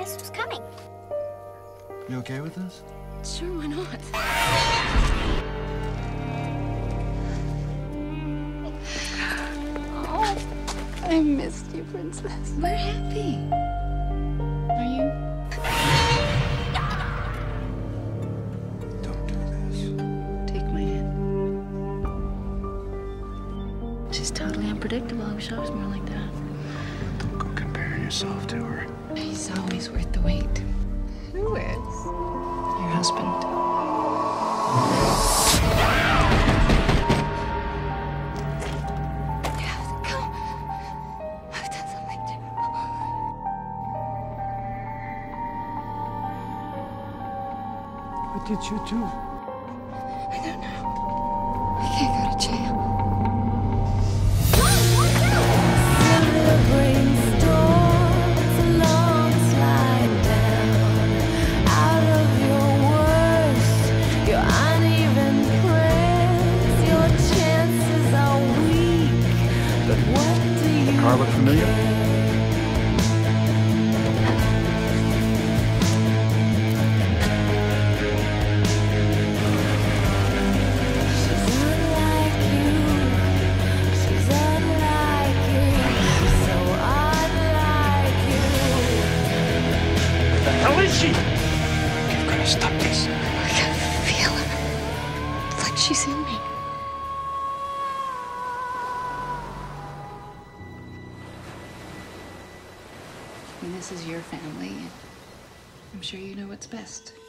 this was coming. You okay with this? Sure, why not? Oh, I missed you, Princess. We're happy. Are you? Don't do this. Take my hand. She's totally unpredictable. I wish I was more like that. Don't go comparing yourself to her. He's always worth the wait. Who is? Your husband. I've done something terrible. What did you do? I don't know. I can't go to jail. Car look familiar? The hell is she? You've got to stop this. I can feel her. It's like she's in me. I mean, this is your family, and I'm sure you know what's best.